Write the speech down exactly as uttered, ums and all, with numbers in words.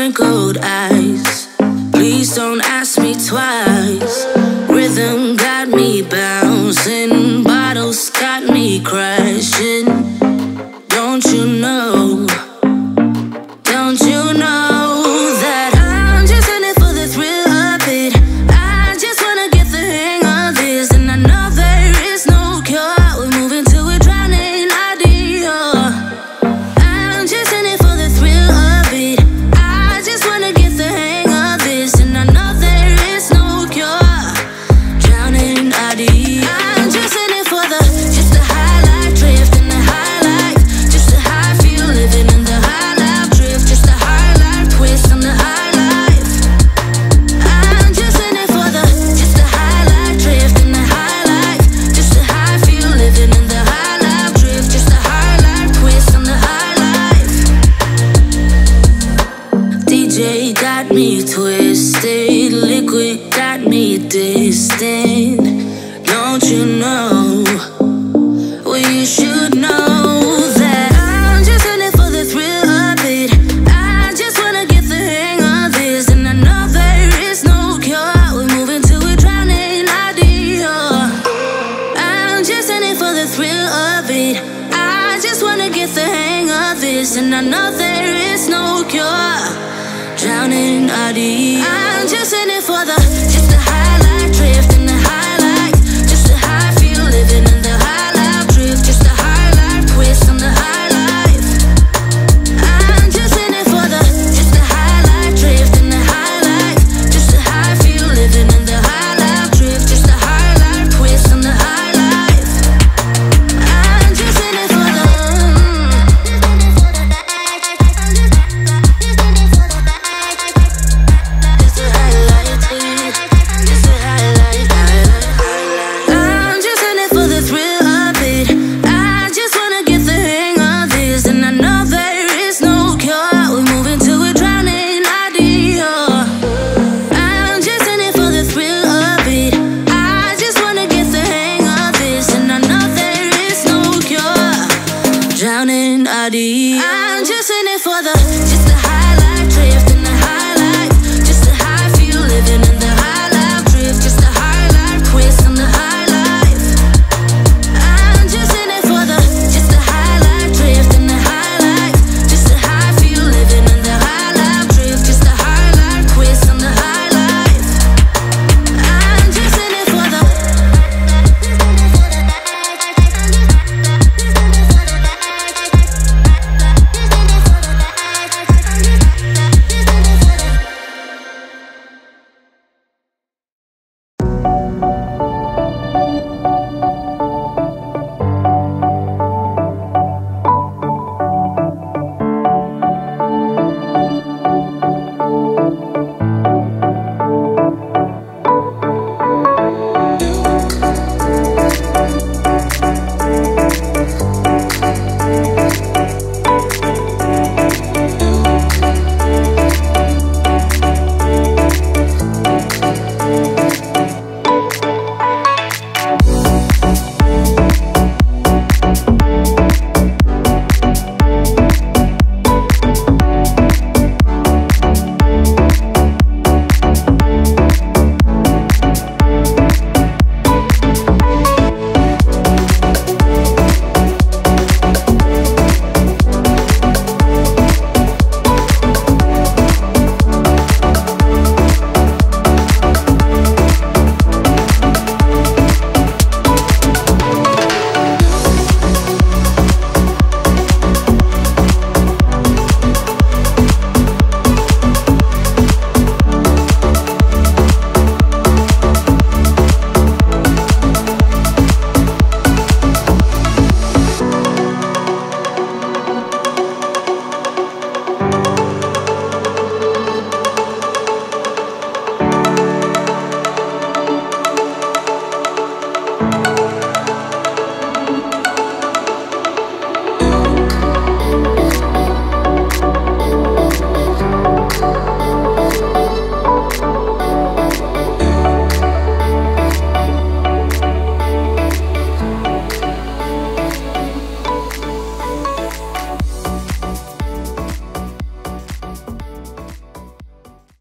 sprinkled ice. Please don't ask me twice. Rhythm got me bouncing, bottles got me crashing. Don't you know? Don't you know that I'm just in it for the thrill of it? I just wanna get the hang of this, and I know there is no cure. We're moving to a drowning idea. I'm just in it for the thrill of it. I just wanna get the hang of this, and I know there is no cure. Drowning idea. I'm just in it for the, just the high life drift and the high life, just the high feel living in the high life drift, just the high life twist on the high life. I'm just in it for the, just the high life drift and the high life, just the high feel living in the high life drift, just the high life twist on the high life. D J got me twisted, liquid got me distant. Don't you know? Well, you should know that I'm just in it for the thrill of it. I just wanna get the hang of this, and I know there is no cure. We're moving to a drowning idea. I'm just in it for the thrill of it. I just wanna get the hang of this, and I know there is no cure. Drowning idea.